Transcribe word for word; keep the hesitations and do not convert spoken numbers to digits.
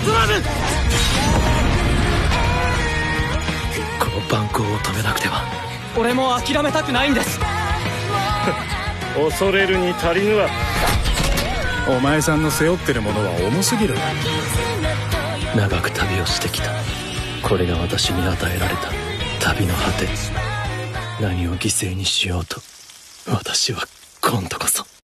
トラム。この蛮行を止めなくては。 俺も諦めたくないんです。 恐れるに足りぬわ。 お前さんの背負ってるものは重すぎる。 長く旅をしてきた。これが私に与えられた旅の果て。何を犠牲にしようと私は今度こそ